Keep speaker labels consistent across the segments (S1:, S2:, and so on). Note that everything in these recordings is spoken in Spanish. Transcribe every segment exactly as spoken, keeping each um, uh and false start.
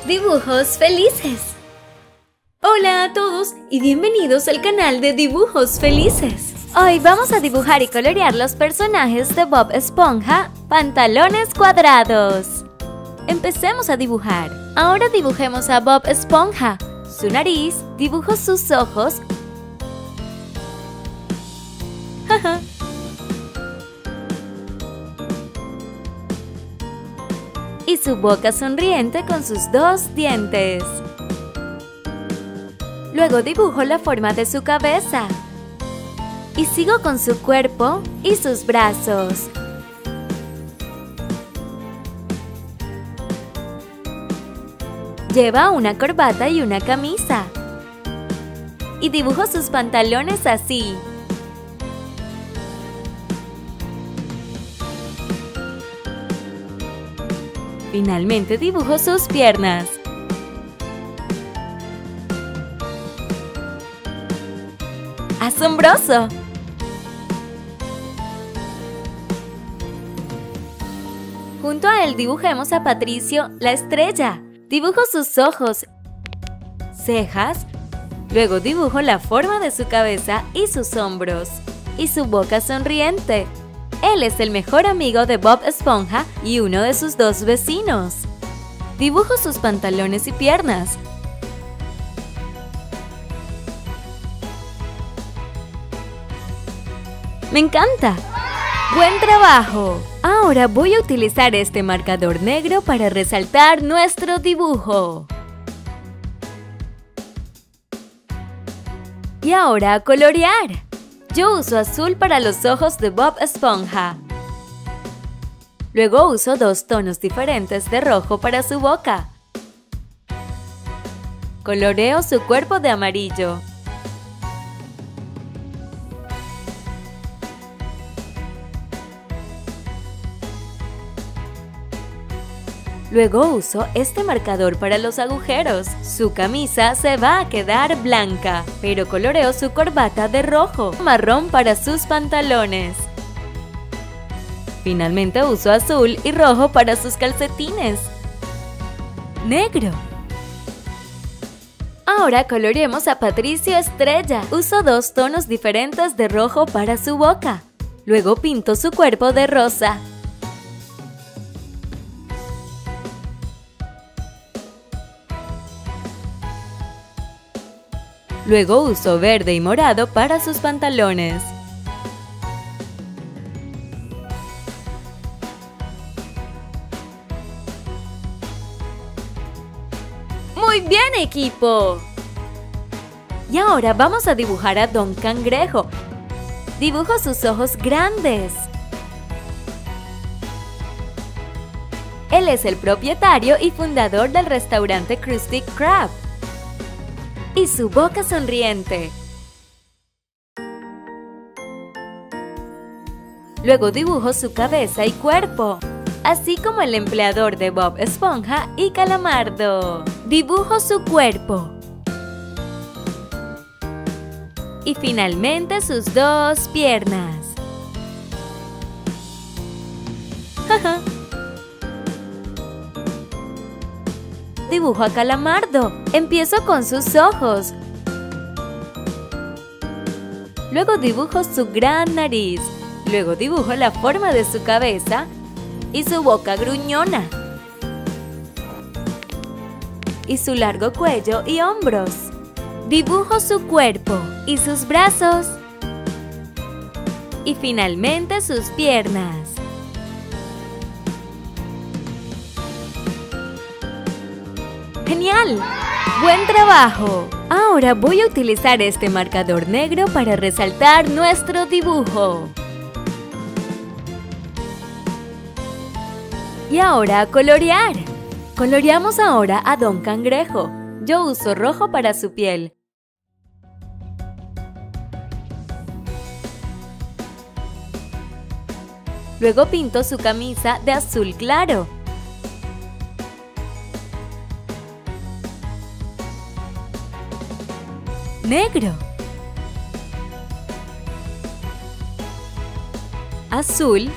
S1: Dibujos felices. Hola a todos y bienvenidos al canal de Dibujos Felices. Hoy vamos a dibujar y colorear los personajes de Bob Esponja, Pantalones Cuadrados. Empecemos a dibujar. Ahora dibujemos a Bob Esponja. Su nariz, dibujo sus ojos. Y su boca sonriente con sus dos dientes. Luego dibujo la forma de su cabeza. Y sigo con su cuerpo y sus brazos. Lleva una corbata y una camisa. Y dibujo sus pantalones así. Finalmente dibujo sus piernas. ¡Asombroso! Junto a él dibujemos a Patricio, la estrella. Dibujo sus ojos, cejas, luego dibujo la forma de su cabeza y sus hombros, y su boca sonriente. Él es el mejor amigo de Bob Esponja y uno de sus dos vecinos. Dibujo sus pantalones y piernas. ¡Me encanta! ¡Buen trabajo! Ahora voy a utilizar este marcador negro para resaltar nuestro dibujo. Y ahora a colorear. Yo uso azul para los ojos de Bob Esponja. Luego uso dos tonos diferentes de rojo para su boca. Coloreo su cuerpo de amarillo. Luego uso este marcador para los agujeros. Su camisa se va a quedar blanca, pero coloreo su corbata de rojo, marrón para sus pantalones. Finalmente uso azul y rojo para sus calcetines. Negro. Ahora coloreemos a Patricio Estrella. Uso dos tonos diferentes de rojo para su boca. Luego pinto su cuerpo de rosa. Luego uso verde y morado para sus pantalones. ¡Muy bien, equipo! Y ahora vamos a dibujar a Don Cangrejo. Dibujo sus ojos grandes. Él es el propietario y fundador del restaurante Krusty Krab. Y su boca sonriente. Luego dibujo su cabeza y cuerpo, así como el empleador de Bob Esponja y Calamardo. Dibujo su cuerpo. Y finalmente sus dos piernas. Dibujo a Calamardo. Empiezo con sus ojos. Luego dibujo su gran nariz. Luego dibujo la forma de su cabeza y su boca gruñona. Y su largo cuello y hombros. Dibujo su cuerpo y sus brazos. Y finalmente sus piernas. ¡Genial! ¡Buen trabajo! Ahora voy a utilizar este marcador negro para resaltar nuestro dibujo. Y ahora a colorear. Coloreamos ahora a Don Cangrejo. Yo uso rojo para su piel. Luego pinto su camisa de azul claro. Negro, azul,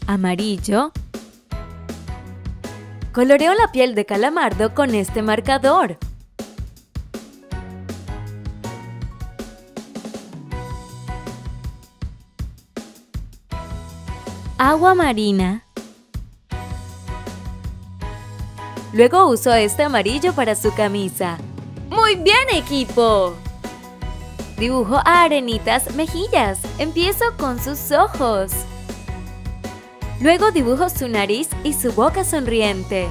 S1: amarillo. Coloreo la piel de calamardo con este marcador. Agua marina. Luego uso este amarillo para su camisa. ¡Muy bien, equipo! Dibujo a Arenitas mejillas. Empiezo con sus ojos. Luego dibujo su nariz y su boca sonriente.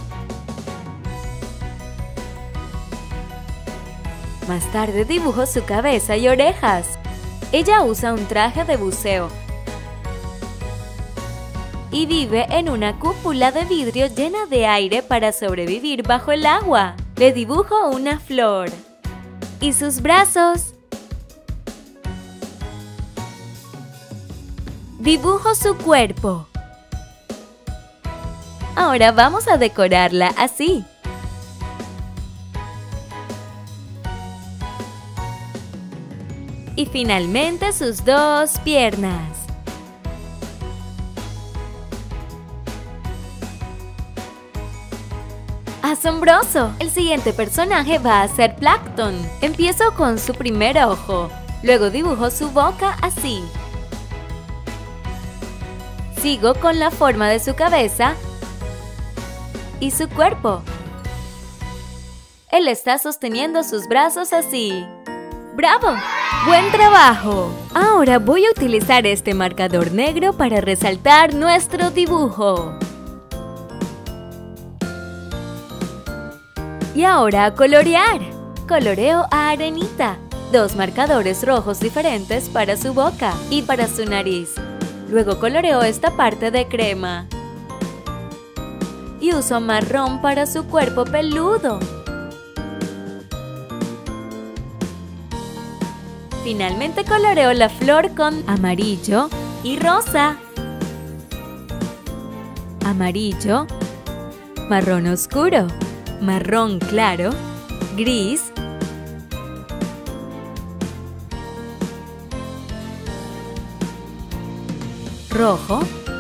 S1: Más tarde dibujo su cabeza y orejas. Ella usa un traje de buceo y vive en una cúpula de vidrio llena de aire para sobrevivir bajo el agua. Le dibujo una flor y sus brazos. Dibujo su cuerpo. Ahora vamos a decorarla así. Y finalmente sus dos piernas. ¡Asombroso! El siguiente personaje va a ser Plankton. Empiezo con su primer ojo. Luego dibujo su boca así. Sigo con la forma de su cabeza y su cuerpo. Él está sosteniendo sus brazos así. ¡Bravo! ¡Buen trabajo! Ahora voy a utilizar este marcador negro para resaltar nuestro dibujo. Y ahora a colorear. Coloreo a Arenita. Dos marcadores rojos diferentes para su boca y para su nariz. Luego coloreo esta parte de crema. Y uso marrón para su cuerpo peludo. Finalmente coloreo la flor con amarillo y rosa. Amarillo, marrón oscuro, marrón claro, gris, rojo,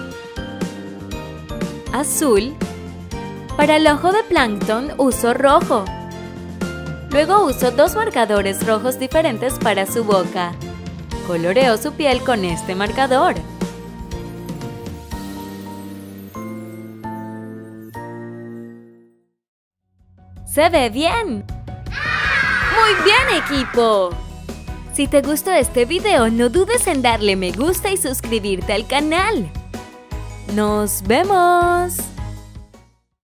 S1: azul. Para el ojo de Plankton uso rojo. Luego uso dos marcadores rojos diferentes para su boca. Coloreo su piel con este marcador. ¡Se ve bien! ¡Muy bien, equipo! Si te gustó este video, no dudes en darle me gusta y suscribirte al canal. ¡Nos vemos!